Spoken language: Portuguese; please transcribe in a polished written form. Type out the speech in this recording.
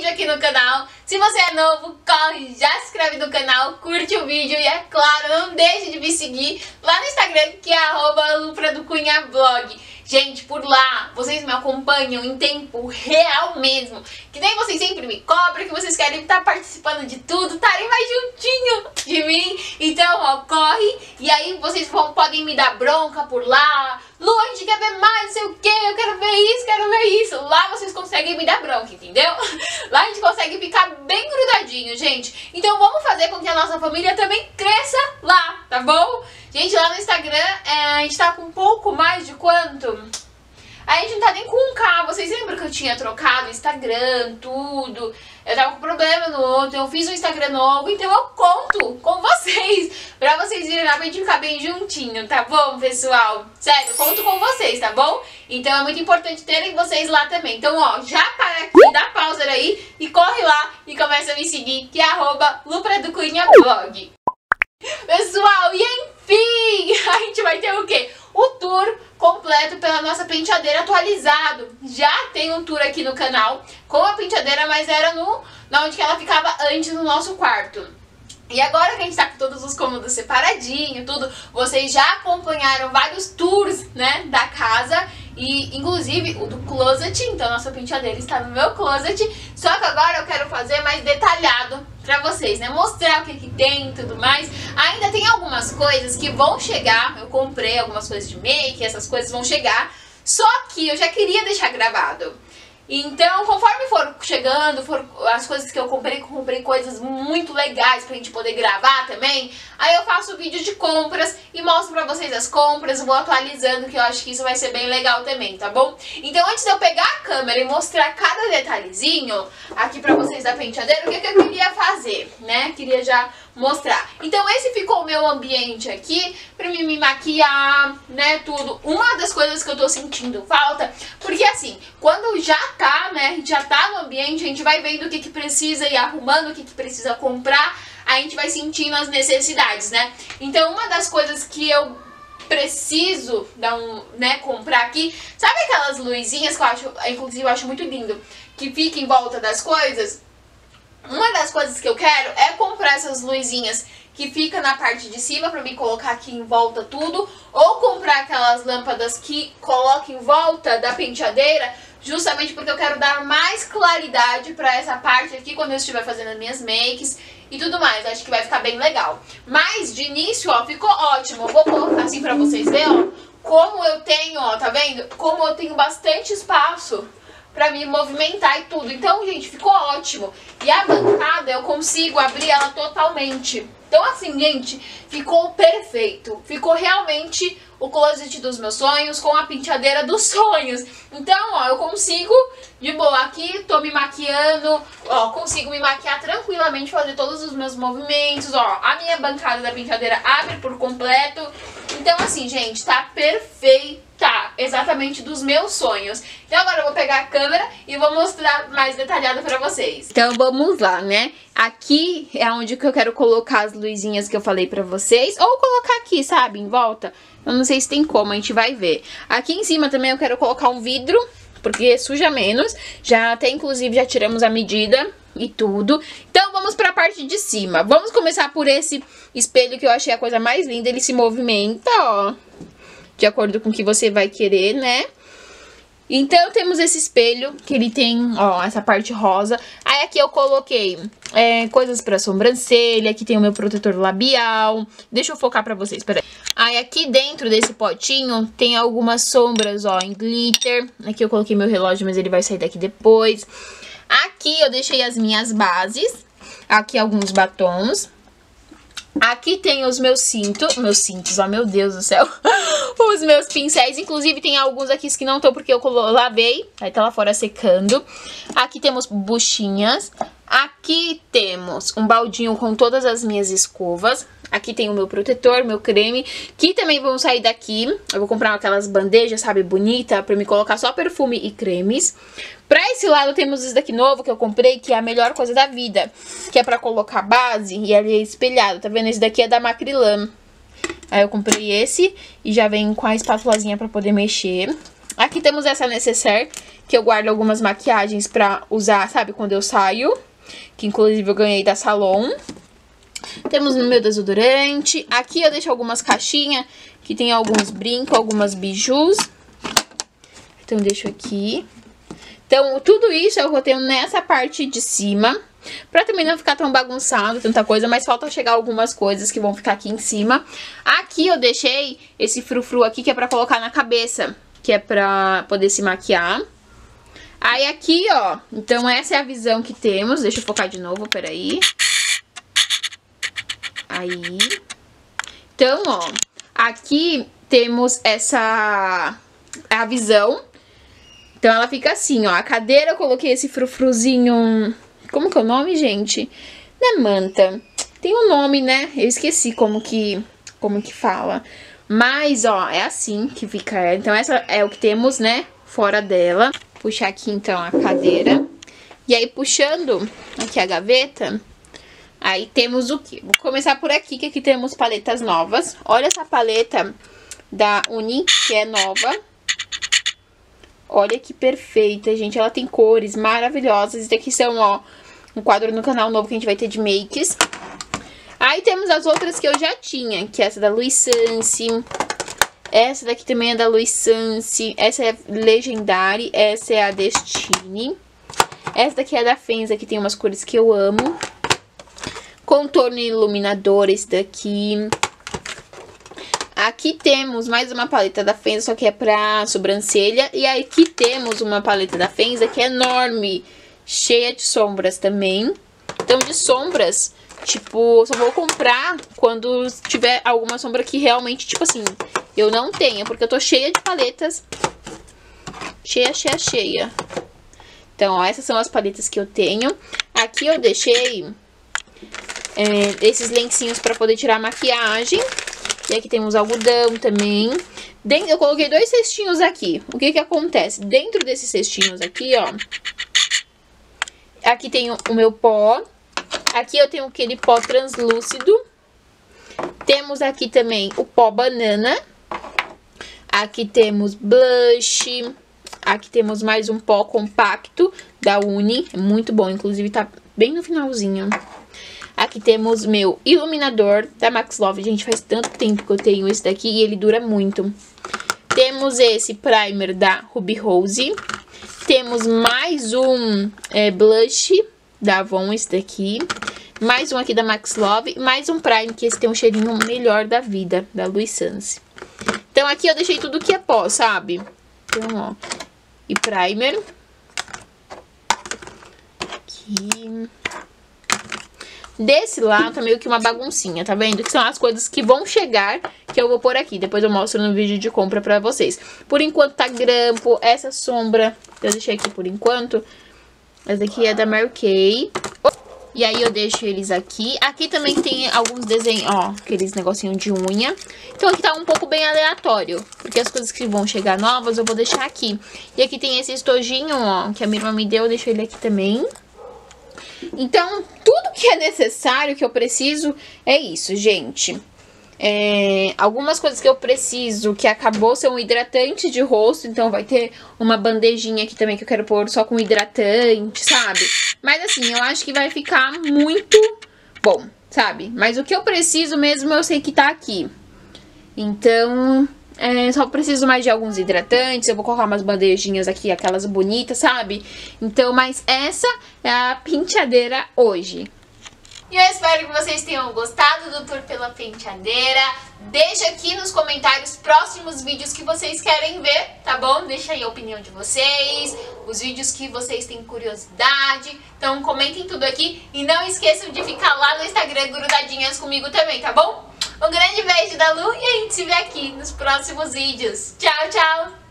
vídeo aqui no canal. Se você é novo, corre, já se inscreve no canal, curte o vídeo e é claro, não deixe de me seguir lá no Instagram, que é @lupradoCunhablog. Gente, por lá, vocês me acompanham em tempo real mesmo. Que nem vocês sempre me cobram, que vocês querem estar participando de tudo, estarem mais juntinho de mim. Então, ó, corre. E aí vocês podem me dar bronca por lá. Lu, a gente quer ver mais, não sei o que, eu quero ver isso, quero ver isso. Lá vocês conseguem me dar bronca, entendeu? Lá a gente consegue ficar bem grudadinho, gente. Então vamos fazer com que a nossa família também cresça lá, tá bom? Gente, lá no Instagram a gente tá com um pouco mais de quanto? A gente não tá nem com 1K. Vocês lembram que eu tinha trocado o Instagram, tudo? Eu tava com problema no outro, eu fiz um Instagram novo, então eu conto com vocês, pra vocês irem lá pra gente ficar bem juntinho, tá bom, pessoal? Sério, eu conto com vocês, tá bom? Então é muito importante terem vocês lá também. Então, ó, já para aqui, dá pausa aí e corre lá e começa a me seguir, que é @lupradoCunhablog. Pessoal, e enfim, a gente vai ter o quê? O tour completo pela nossa penteadeira atualizado. Já tem um tour aqui no canal com a penteadeira, mas era na onde que ela ficava antes no nosso quarto. E agora que a gente tá com todos os cômodos separadinho, tudo, vocês já acompanharam vários tours, né, da casa. E inclusive o do closet, então nossa penteadeira está no meu closet. Só que agora eu quero fazer mais detalhado pra vocês, né, mostrar o que tem e tudo mais. Ainda tem algumas coisas que vão chegar, eu comprei algumas coisas de make, essas coisas vão chegar. Só que eu já queria deixar gravado. Então, conforme for chegando, as coisas que eu comprei coisas muito legais pra gente poder gravar também. Aí eu faço vídeo de compras e mostro pra vocês as compras, vou atualizando, que eu acho que isso vai ser bem legal também, tá bom? Então, antes de eu pegar a câmera e mostrar cada detalhezinho aqui pra vocês da penteadeira, o que eu queria fazer, né? Queria já mostrar. Então, esse ficou o meu ambiente aqui, pra mim me maquiar, né, tudo. Uma das coisas que eu tô sentindo falta, porque assim, quando já tá, né, já tá no ambiente, a gente vai vendo o que precisa e arrumando o que precisa comprar, a gente vai sentindo as necessidades, né? Então, uma das coisas que eu preciso comprar aqui, sabe aquelas luzinhas que eu acho, inclusive eu acho muito lindo, que fica em volta das coisas? Uma das coisas que eu quero é comprar essas luzinhas que fica na parte de cima pra mim colocar aqui em volta tudo, ou comprar aquelas lâmpadas que coloca em volta da penteadeira, justamente porque eu quero dar mais claridade pra essa parte aqui quando eu estiver fazendo as minhas makes e tudo mais. Acho que vai ficar bem legal. Mas de início, ó, ficou ótimo. Eu vou colocar assim pra vocês verem, ó, como eu tenho, ó, tá vendo? Como eu tenho bastante espaço pra me movimentar e tudo. Então, gente, ficou ótimo. E a bancada eu consigo abrir ela totalmente. Então, assim, gente, ficou perfeito. Ficou realmente o closet dos meus sonhos com a penteadeira dos sonhos. Então, ó, eu consigo, de boa, aqui, tô me maquiando, ó, consigo me maquiar tranquilamente, fazer todos os meus movimentos, ó. A minha bancada da penteadeira abre por completo. Então, assim, gente, tá perfeita. Exatamente dos meus sonhos. Então agora eu vou pegar a câmera e vou mostrar mais detalhado pra vocês. Então vamos lá, né? Aqui é onde que eu quero colocar as luzinhas que eu falei pra vocês. Ou colocar aqui, sabe, em volta. Eu não sei se tem como, a gente vai ver. Aqui em cima também eu quero colocar um vidro, porque suja menos. Já até, inclusive, já tiramos a medida e tudo. Então vamos pra parte de cima. Vamos começar por esse espelho que eu achei a coisa mais linda. Ele se movimenta, ó, de acordo com o que você vai querer, né? Então, temos esse espelho, que ele tem, ó, essa parte rosa. Aí, aqui eu coloquei coisas pra sobrancelha. Aqui tem o meu protetor labial. Deixa eu focar pra vocês, peraí. Aí, aqui dentro desse potinho, tem algumas sombras, ó, em glitter. Aqui eu coloquei meu relógio, mas ele vai sair daqui depois. Aqui eu deixei as minhas bases. Aqui alguns batons. Aqui tem os meus cintos, ó, meu Deus do céu, os meus pincéis, inclusive tem alguns aqui que não estão porque eu lavei, aí tá lá fora secando. Aqui temos buchinhas, aqui temos um baldinho com todas as minhas escovas. Aqui tem o meu protetor, meu creme, que também vão sair daqui. Eu vou comprar aquelas bandejas, sabe, bonita, pra me colocar só perfume e cremes. Pra esse lado temos esse daqui novo que eu comprei, que é a melhor coisa da vida, que é pra colocar base e ele é espelhado, tá vendo? Esse daqui é da Macrylan. Aí eu comprei esse e já vem com a espátulazinha pra poder mexer. Aqui temos essa necessaire, que eu guardo algumas maquiagens pra usar, sabe, quando eu saio. Que inclusive eu ganhei da Salon. Temos no meu desodorante. Aqui eu deixo algumas caixinhas, que tem alguns brincos, algumas bijus. Então eu deixo aqui. Então tudo isso eu tenho nessa parte de cima. Pra também não ficar tão bagunçado, tanta coisa, mas falta chegar algumas coisas que vão ficar aqui em cima. Aqui eu deixei esse frufru aqui, que é pra colocar na cabeça, que é pra poder se maquiar. Aí aqui, ó, então essa é a visão que temos. Deixa eu focar de novo, peraí. Aí. Então, ó, aqui temos a visão. Então ela fica assim, ó, a cadeira eu coloquei esse frufruzinho... Como que é o nome, gente? Não é manta. Tem um nome, né? Eu esqueci como que fala. Mas, ó, é assim que fica. Então, essa é o que temos, né? Fora dela. Puxar aqui, então, a cadeira. E aí, puxando aqui a gaveta, aí temos o quê? Vou começar por aqui, que aqui temos paletas novas. Olha essa paleta da Uni, que é nova. Olha que perfeita, gente. Ela tem cores maravilhosas. Isso daqui são, ó, um quadro no canal novo que a gente vai ter de makes. Aí temos as outras que eu já tinha, que é essa da Louis Sansi. Essa daqui também é da Louis Sansi. Essa é a Legendary. Essa é a Destiny. Essa daqui é da Fenza, que tem umas cores que eu amo. Contorno iluminador, esse daqui. Aqui temos mais uma paleta da Fenza, só que é pra sobrancelha. E aqui temos uma paleta da Fenza que é enorme, cheia de sombras também. Então, de sombras, tipo, só vou comprar quando tiver alguma sombra que realmente, tipo assim, eu não tenha. Porque eu tô cheia de paletas. Cheia, cheia, cheia. Então, ó, essas são as paletas que eu tenho. Aqui eu deixei esses lencinhos pra poder tirar a maquiagem. E aqui temos algodão também. Eu coloquei 2 cestinhos aqui. O que que acontece? Dentro desses cestinhos aqui, ó. Aqui tem o meu pó. Aqui eu tenho aquele pó translúcido. Temos aqui também o pó banana. Aqui temos blush. Aqui temos mais um pó compacto da Uni. É muito bom, inclusive tá bem no finalzinho. Aqui temos meu iluminador da Max Love. Gente, faz tanto tempo que eu tenho esse daqui e ele dura muito. Temos esse primer da Ruby Rose. Temos mais um blush da Avon, esse daqui. Mais um aqui da Max Love. Mais um primer, que esse tem um cheirinho melhor da vida, da Louis Sansi. Então aqui eu deixei tudo que é pó, sabe? Então, ó. E primer. Aqui... Desse lado tá meio que uma baguncinha, tá vendo? Que são as coisas que vão chegar, que eu vou pôr aqui. Depois eu mostro no vídeo de compra pra vocês. Por enquanto tá grampo, essa sombra eu deixei aqui por enquanto. Essa daqui é da Mary Kay. E aí eu deixo eles aqui. Aqui também tem alguns desenhos, ó, aqueles negocinhos de unha. Então aqui tá um pouco bem aleatório, porque as coisas que vão chegar novas eu vou deixar aqui. E aqui tem esse estojinho, ó, que a minha irmã me deu, eu deixo ele aqui também. Então, tudo que é necessário, que eu preciso, é isso, gente. Algumas coisas que eu preciso, que acabou, são hidratante de rosto. Então, vai ter uma bandejinha aqui também que eu quero pôr só com hidratante, sabe? Mas assim, eu acho que vai ficar muito bom, sabe? Mas o que eu preciso mesmo, eu sei que tá aqui. Então... só preciso mais de alguns hidratantes. Eu vou colocar umas bandejinhas aqui, aquelas bonitas, sabe? Então, mas essa é a penteadeira hoje. E eu espero que vocês tenham gostado do tour pela penteadeira. Deixa aqui nos comentários próximos vídeos que vocês querem ver, tá bom? Deixa aí a opinião de vocês, os vídeos que vocês têm curiosidade. Então comentem tudo aqui e não esqueçam de ficar lá no Instagram grudadinhas comigo também, tá bom? Um grande beijo da Lu e a gente se vê aqui nos próximos vídeos. Tchau, tchau!